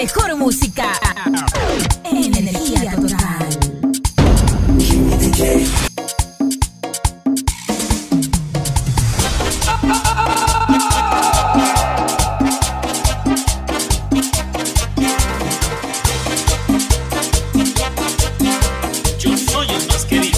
mejor música en energía total. Yo soy el más querido.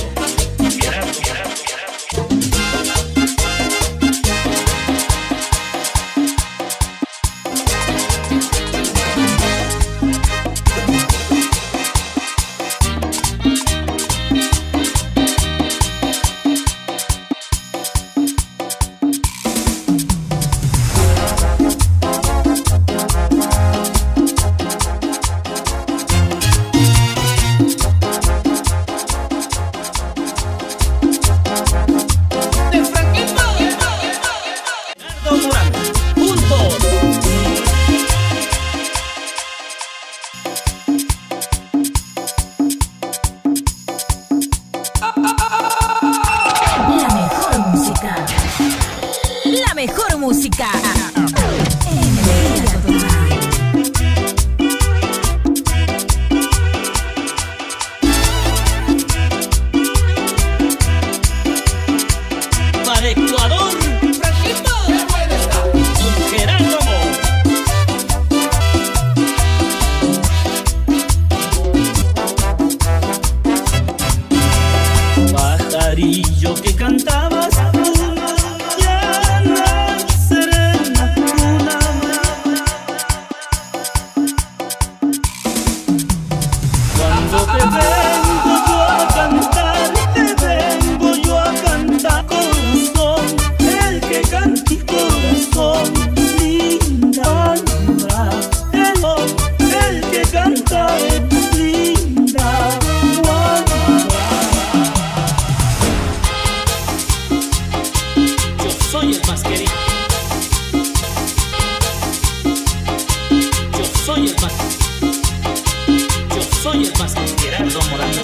La mejor música en energía total. Para Ecuador, Franquito, con Gerardo pajarillo que cantabas. Soy el más querido. Yo soy el más. Yo soy el más. Gerardo Morales.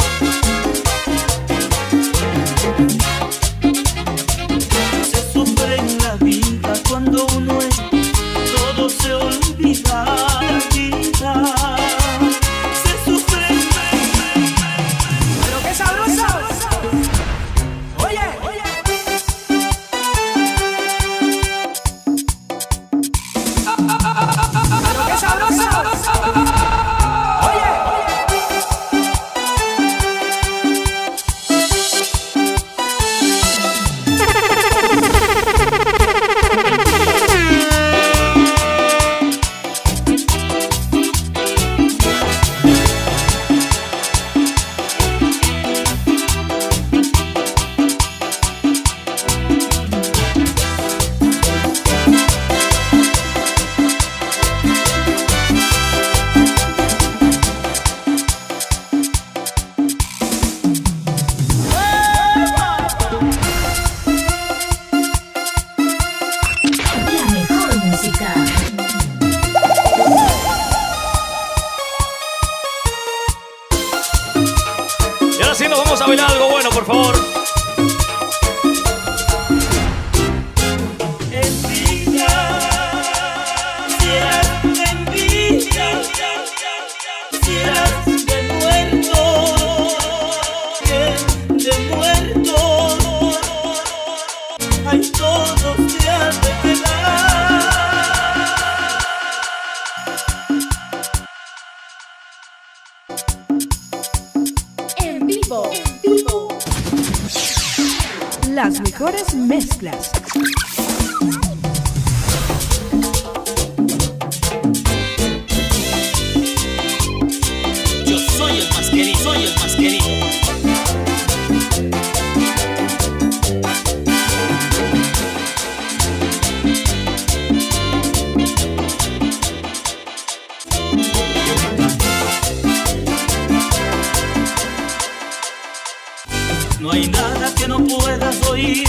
Se sufre en la vida cuando uno es. Todo se olvida. La vida se sufre. Pero qué sabroso. Oye, oye. Pero qué sabroso. Oye. Y ahora sí nos vamos a bailar algo bueno, por favor. En vivo. Las mejores mezclas. Yo soy el más querido. Soy el más querido. No hay nada que no puedas oír.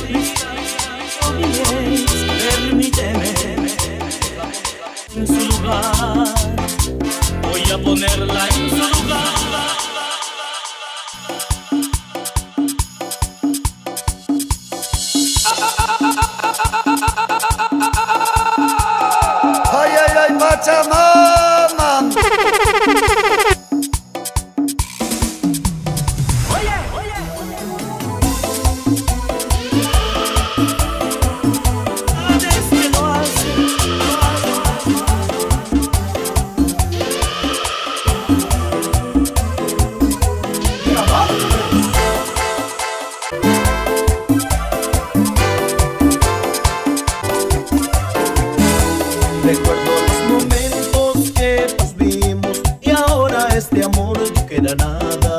Permíteme en su lugar. Voy a ponerla en su lugar. Ay, ay, ay, Pachamama.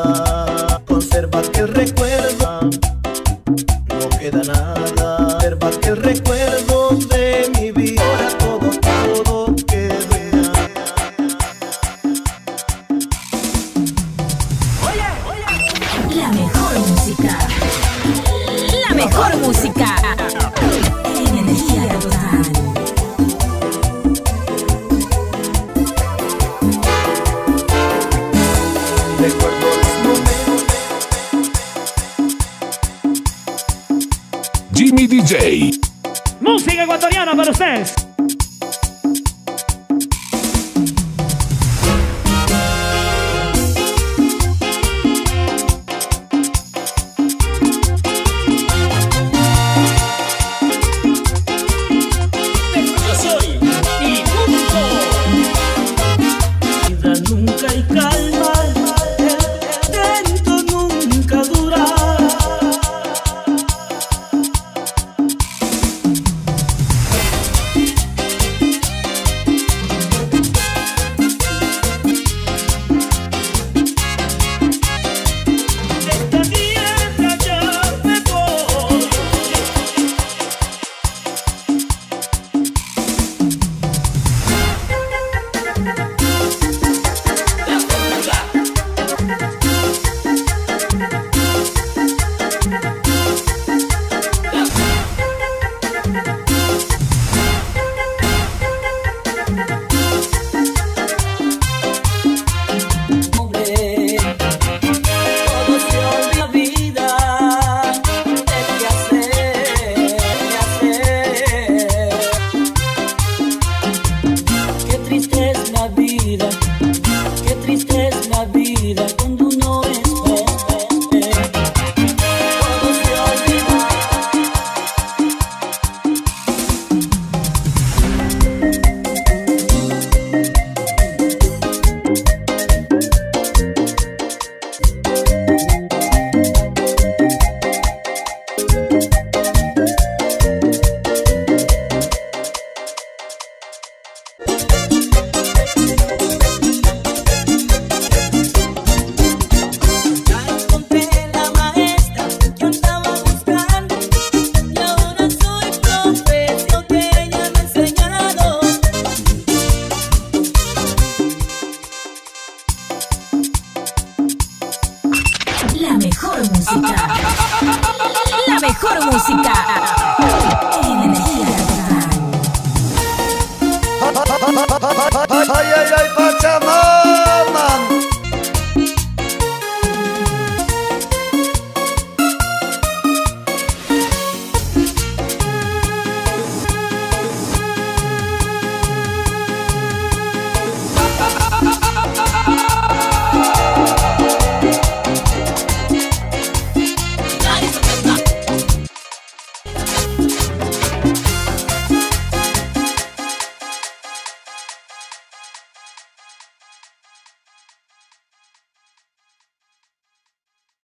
Conserva aquel recuerdo, no queda nada. Conserva aquel recuerdo de mi vida. Ahora todo queda. La mejor música. La mejor música. Energía total. Recuerdo los momentos. Jimmy DJ. Música ecuatoriana para ustedes. Nunca hay calma, el viento nunca dura. Esta tierra ya me voy. Qué triste es la vida cuando uno es pobre. Todo se olvida. La mejor música. La mejor música. Energía total. Ay, ay, ay, Pachamama.